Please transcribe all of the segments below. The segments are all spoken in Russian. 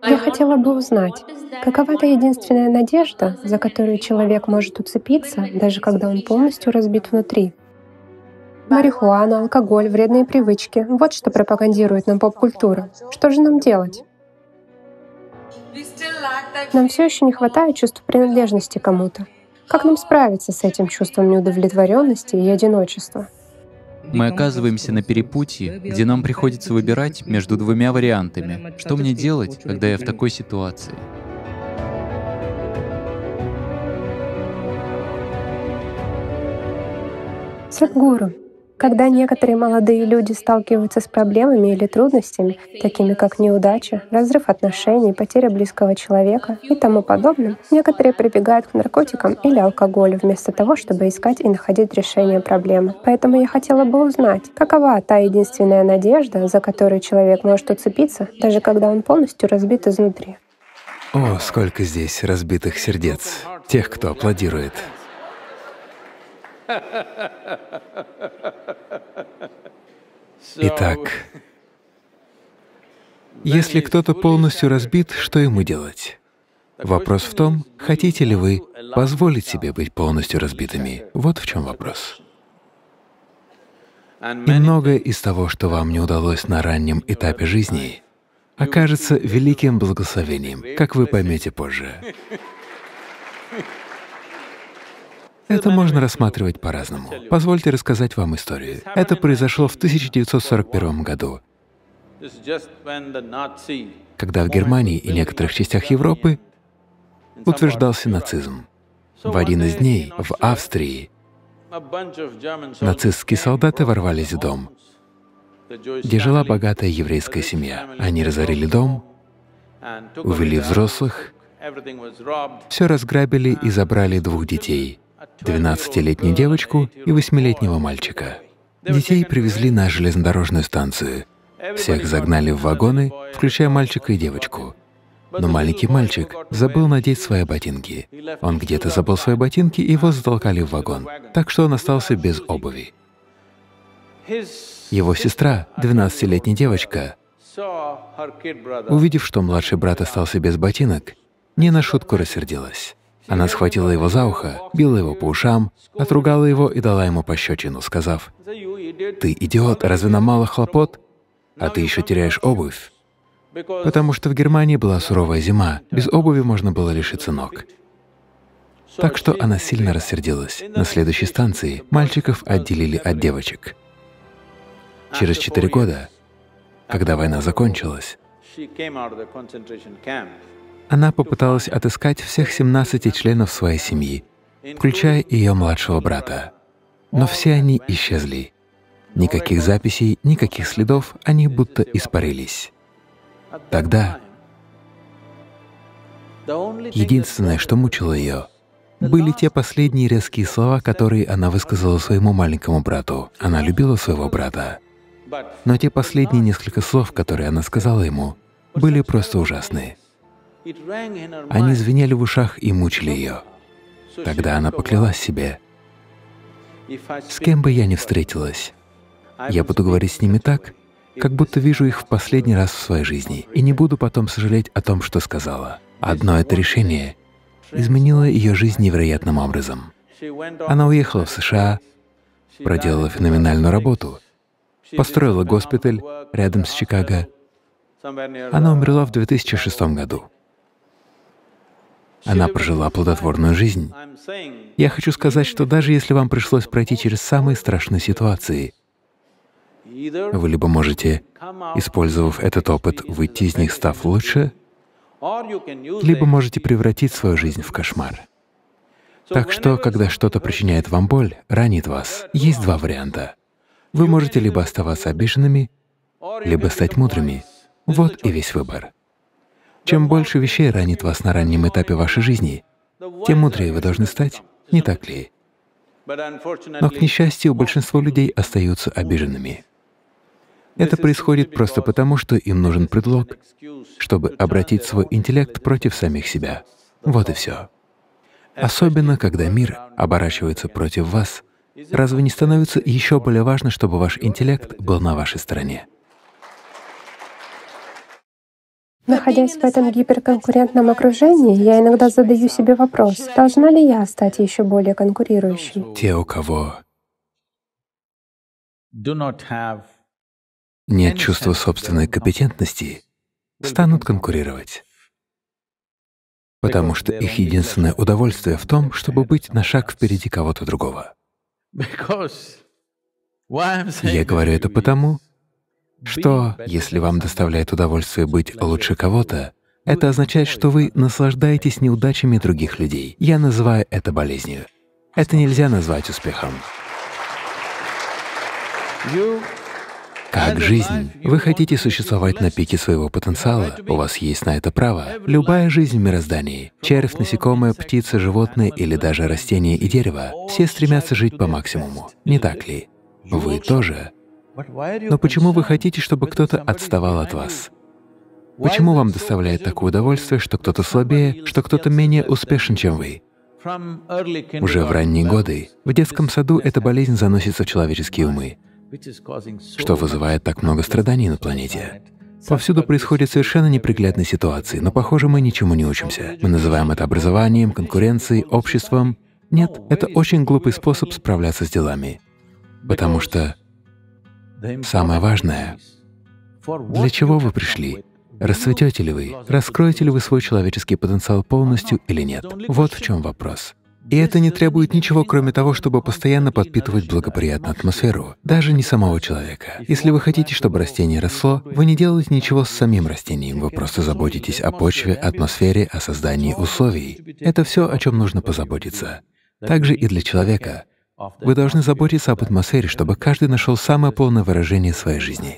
Я хотела бы узнать, какова та единственная надежда, за которую человек может уцепиться, даже когда он полностью разбит внутри? Марихуана, алкоголь, вредные привычки — вот что пропагандирует нам поп-культура. Что же нам делать? Нам все еще не хватает чувства принадлежности к кому-то. Как нам справиться с этим чувством неудовлетворенности и одиночества? Мы оказываемся на перепутье, где нам приходится выбирать между двумя вариантами. Что мне делать, когда я в такой ситуации? Садхгуру, когда некоторые молодые люди сталкиваются с проблемами или трудностями, такими как неудача, разрыв отношений, потеря близкого человека и тому подобное, некоторые прибегают к наркотикам или алкоголю вместо того, чтобы искать и находить решение проблемы. Поэтому я хотела бы узнать, какова та единственная надежда, за которую человек может уцепиться, даже когда он полностью разбит изнутри. О, сколько здесь разбитых сердец, тех, кто аплодирует. Итак, если кто-то полностью разбит, что ему делать? Вопрос в том, хотите ли вы позволить себе быть полностью разбитыми. Вот в чем вопрос. И многое из того, что вам не удалось на раннем этапе жизни, окажется великим благословением, как вы поймете позже. Это можно рассматривать по-разному. Позвольте рассказать вам историю. Это произошло в 1941 году, когда в Германии и некоторых частях Европы утверждался нацизм. В один из дней в Австрии нацистские солдаты ворвались в дом, где жила богатая еврейская семья. Они разорили дом, увели взрослых, все разграбили и забрали двух детей — 12-летнюю девочку и 8-летнего мальчика. Детей привезли на железнодорожную станцию. Всех загнали в вагоны, включая мальчика и девочку. Но маленький мальчик забыл надеть свои ботинки. Он где-то забыл свои ботинки, и его затолкали в вагон, так что он остался без обуви. Его сестра, 12-летняя девочка, увидев, что младший брат остался без ботинок, не на шутку рассердилась. Она схватила его за ухо, била его по ушам, отругала его и дала ему пощечину, сказав: «Ты идиот, разве нам мало хлопот? А ты еще теряешь обувь». Потому что в Германии была суровая зима, без обуви можно было лишиться ног. Так что она сильно рассердилась. На следующей станции мальчиков отделили от девочек. Через 4 года, когда война закончилась, она попыталась отыскать всех 17 членов своей семьи, включая ее младшего брата. Но все они исчезли. Никаких записей, никаких следов, они будто испарились. Тогда единственное, что мучило ее, были те последние резкие слова, которые она высказала своему маленькому брату. Она любила своего брата, но те последние несколько слов, которые она сказала ему, были просто ужасные. Они звенели в ушах и мучили ее. Тогда она поклялась себе: «С кем бы я ни встретилась, я буду говорить с ними так, как будто вижу их в последний раз в своей жизни, и не буду потом сожалеть о том, что сказала». Одно это решение изменило ее жизнь невероятным образом. Она уехала в США, проделала феноменальную работу, построила госпиталь рядом с Чикаго. Она умерла в 2006 году. Она прожила плодотворную жизнь. Я хочу сказать, что даже если вам пришлось пройти через самые страшные ситуации, вы либо можете, использовав этот опыт, выйти из них, став лучше, либо можете превратить свою жизнь в кошмар. Так что, когда что-то причиняет вам боль, ранит вас, есть два варианта. Вы можете либо оставаться обиженными, либо стать мудрыми. Вот и весь выбор. Чем больше вещей ранит вас на раннем этапе вашей жизни, тем мудрее вы должны стать, не так ли? Но, к несчастью, большинство людей остаются обиженными. Это происходит просто потому, что им нужен предлог, чтобы обратить свой интеллект против самих себя. Вот и все. Особенно, когда мир оборачивается против вас, разве не становится еще более важно, чтобы ваш интеллект был на вашей стороне? Находясь в этом гиперконкурентном окружении, я иногда задаю себе вопрос, должна ли я стать еще более конкурирующей? Те, у кого нет чувства собственной компетентности, станут конкурировать, потому что их единственное удовольствие в том, чтобы быть на шаг впереди кого-то другого. Я говорю это потому, что если вам доставляет удовольствие быть лучше кого-то, это означает, что вы наслаждаетесь неудачами других людей. Я называю это болезнью. Это нельзя назвать успехом. Как жизнь. Вы хотите существовать на пике своего потенциала, у вас есть на это право. Любая жизнь в мироздании — червь, насекомое, птица, животное или даже растение и дерево — все стремятся жить по максимуму, не так ли? Вы тоже. Но почему вы хотите, чтобы кто-то отставал от вас? Почему вам доставляет такое удовольствие, что кто-то слабее, что кто-то менее успешен, чем вы? Уже в ранние годы в детском саду эта болезнь заносится в человеческие умы, что вызывает так много страданий на планете. Повсюду происходят совершенно неприглядные ситуации, но, похоже, мы ничему не учимся. Мы называем это образованием, конкуренцией, обществом. Нет, это очень глупый способ справляться с делами, потому что самое важное — для чего вы пришли? Расцветете ли вы? Раскроете ли вы свой человеческий потенциал полностью или нет? Вот в чем вопрос. И это не требует ничего, кроме того, чтобы постоянно подпитывать благоприятную атмосферу, даже не самого человека. Если вы хотите, чтобы растение росло, вы не делаете ничего с самим растением, вы просто заботитесь о почве, атмосфере, о создании условий. Это все, о чем нужно позаботиться. Также и для человека. Вы должны заботиться об атмосфере, чтобы каждый нашел самое полное выражение своей жизни.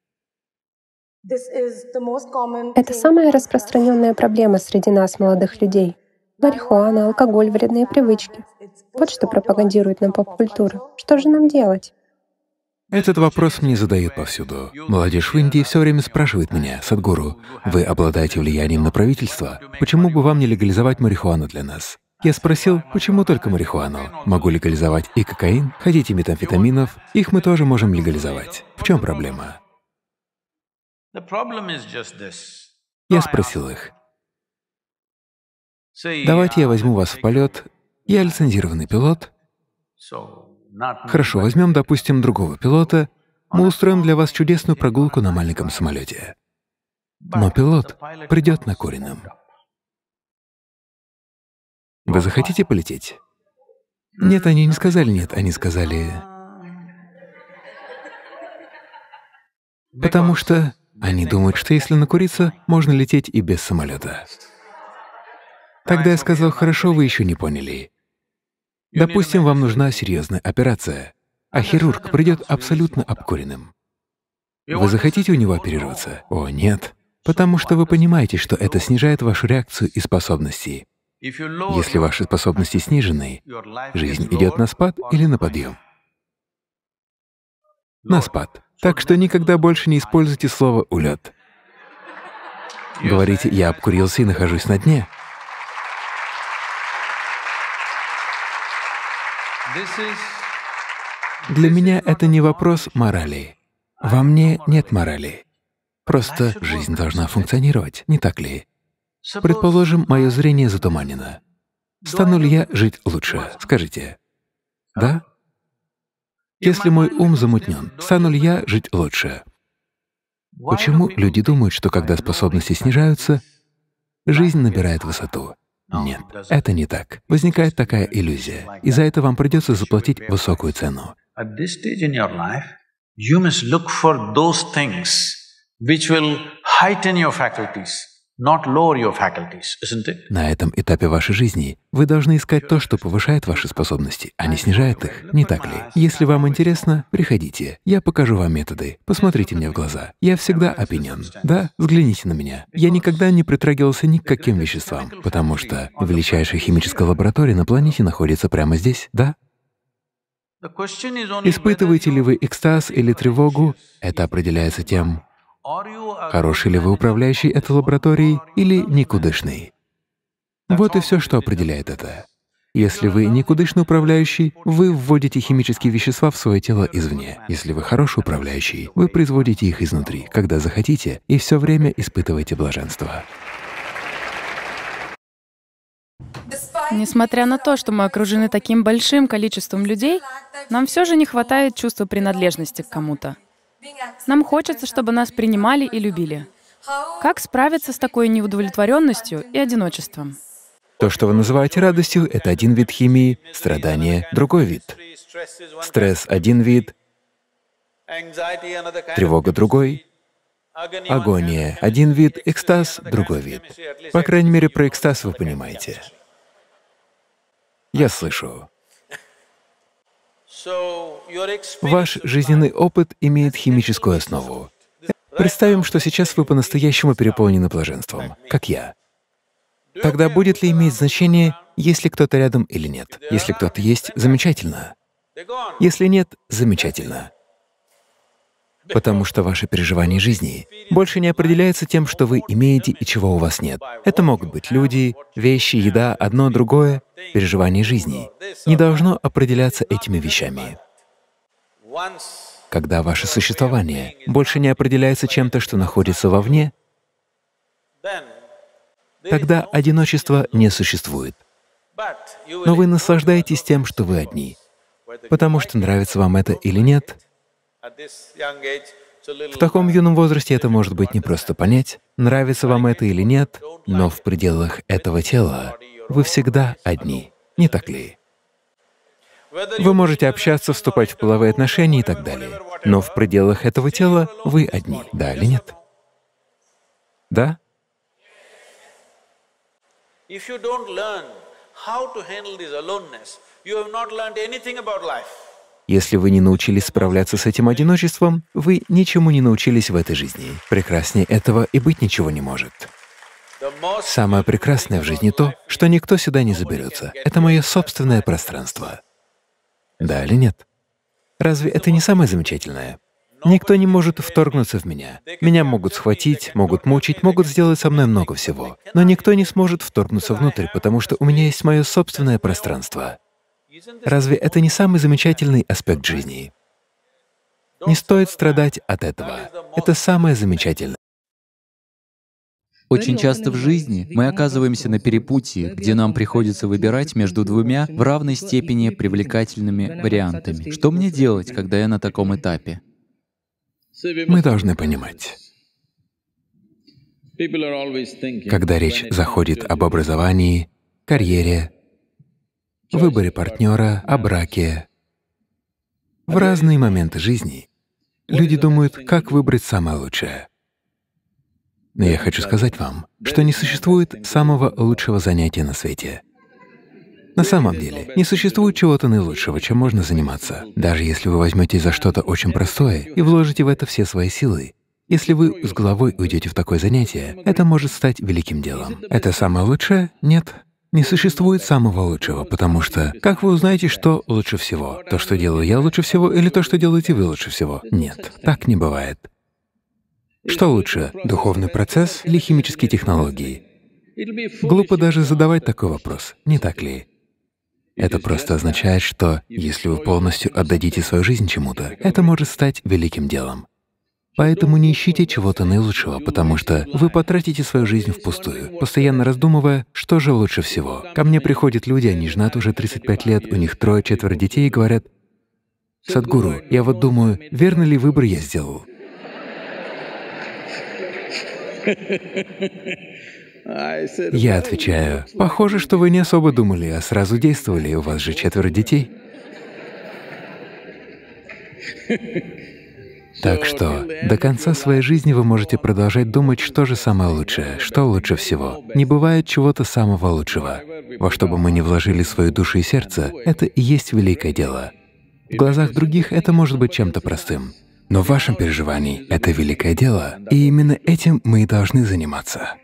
Это самая распространенная проблема среди нас, молодых людей. Марихуана, алкоголь, вредные привычки. Вот что пропагандирует нам поп-культура. Что же нам делать? Этот вопрос мне задают повсюду. Молодежь в Индии все время спрашивает меня: «Садхгуру, вы обладаете влиянием на правительство? Почему бы вам не легализовать марихуану для нас?» Я спросил, почему только марихуану? Могу легализовать и кокаин? Хотите метамфетаминов? Их мы тоже можем легализовать. В чем проблема? Я спросил их: давайте я возьму вас в полет, я лицензированный пилот. Хорошо, возьмем, допустим, другого пилота, мы устроим для вас чудесную прогулку на маленьком самолете. Но пилот придет накуренным. Вы захотите полететь? Нет, они не сказали нет, они сказали… Потому что они думают, что если накуриться, можно лететь и без самолета. Тогда я сказал: хорошо, вы еще не поняли. Допустим, вам нужна серьезная операция, а хирург придет абсолютно обкуренным. Вы захотите у него оперироваться? О, нет. Потому что вы понимаете, что это снижает вашу реакцию и способности. Если ваши способности снижены, жизнь идет на спад или на подъем? На спад. Так что никогда больше не используйте слово «улет». Говорите: «Я обкурился и нахожусь на дне». Для меня это не вопрос морали. Во мне нет морали. Просто жизнь должна функционировать, не так ли? Предположим, мое зрение затуманено. Стану ли я жить лучше? Скажите. Да? Если мой ум замутнен, стану ли я жить лучше? Почему люди думают, что когда способности снижаются, жизнь набирает высоту? Нет, это не так. Возникает такая иллюзия, и за это вам придется заплатить высокую цену. На этом этапе вашей жизни вы должны искать то, что повышает ваши способности, а не снижает их, не так ли? Если вам интересно, приходите, я покажу вам методы, посмотрите мне в глаза. Я всегда опьянен. Да, взгляните на меня. Я никогда не притрагивался ни к каким веществам, потому что величайшая химическая лаборатория на планете находится прямо здесь, да? Испытываете ли вы экстаз или тревогу, это определяется тем, хороший ли вы управляющий этой лабораторией или никудышный. Вот и все, что определяет это. Если вы никудышный управляющий, вы вводите химические вещества в свое тело извне. Если вы хороший управляющий, вы производите их изнутри, когда захотите, и все время испытываете блаженство. Несмотря на то, что мы окружены таким большим количеством людей, нам все же не хватает чувства принадлежности к кому-то. Нам хочется, чтобы нас принимали и любили. Как справиться с такой неудовлетворенностью и одиночеством? То, что вы называете радостью, — это один вид химии, страдание — другой вид. Стресс — один вид, тревога — другой, агония — один вид, экстаз — другой вид. По крайней мере, про экстаз вы понимаете. Я слышу. Ваш жизненный опыт имеет химическую основу. Представим, что сейчас вы по-настоящему переполнены блаженством, как я. Тогда будет ли иметь значение, есть ли кто-то рядом или нет? Если кто-то есть — замечательно. Если нет — замечательно. Потому что ваше переживание жизни больше не определяется тем, что вы имеете и чего у вас нет. Это могут быть люди, вещи, еда, одно, другое. Переживание жизни не должно определяться этими вещами. Когда ваше существование больше не определяется чем-то, что находится вовне, тогда одиночество не существует. Но вы наслаждаетесь тем, что вы одни, потому что нравится вам это или нет. В таком юном возрасте это может быть непросто понять, нравится вам это или нет, но в пределах этого тела вы всегда одни, не так ли? Вы можете общаться, вступать в половые отношения и так далее, но в пределах этого тела вы одни, да или нет? Да? Если вы не научились справляться с этим одиночеством, вы ничему не научились в этой жизни. Прекраснее этого и быть ничего не может. Самое прекрасное в жизни то, что никто сюда не заберется. Это мое собственное пространство. Да или нет? Разве это не самое замечательное? Никто не может вторгнуться в меня. Меня могут схватить, могут мучить, могут сделать со мной много всего. Но никто не сможет вторгнуться внутрь, потому что у меня есть мое собственное пространство. Разве это не самый замечательный аспект жизни? Не стоит страдать от этого. Это самое замечательное. Очень часто в жизни мы оказываемся на перепутье, где нам приходится выбирать между двумя в равной степени привлекательными вариантами. Что мне делать, когда я на таком этапе? Мы должны понимать, когда речь заходит об образовании, карьере, выборе партнера, о браке, в разные моменты жизни люди думают, как выбрать самое лучшее. Но я хочу сказать вам, что не существует самого лучшего занятия на свете. На самом деле, не существует чего-то наилучшего, чем можно заниматься. Даже если вы возьметесь за что-то очень простое и вложите в это все свои силы, если вы с головой уйдете в такое занятие, это может стать великим делом. Это самое лучшее? Нет. Не существует самого лучшего, потому что как вы узнаете, что лучше всего? То, что делаю я лучше всего, или то, что делаете вы лучше всего? Нет, так не бывает. Что лучше, духовный процесс или химические технологии? Глупо даже задавать такой вопрос, не так ли? Это просто означает, что если вы полностью отдадите свою жизнь чему-то, это может стать великим делом. Поэтому не ищите чего-то наилучшего, потому что вы потратите свою жизнь впустую, постоянно раздумывая, что же лучше всего. Ко мне приходят люди, они женаты уже 35 лет, у них 3-4 детей, и говорят: «Садхгуру, я вот думаю, верный ли выбор я сделал?» Я отвечаю: «Похоже, что вы не особо думали, а сразу действовали, у вас же 4 детей». Так что до конца своей жизни вы можете продолжать думать, что же самое лучшее, что лучше всего. Не бывает чего-то самого лучшего. Во что бы мы ни вложили свою душу и сердце, это и есть великое дело. В глазах других это может быть чем-то простым. Но в вашем переживании это великое дело, и именно этим мы и должны заниматься.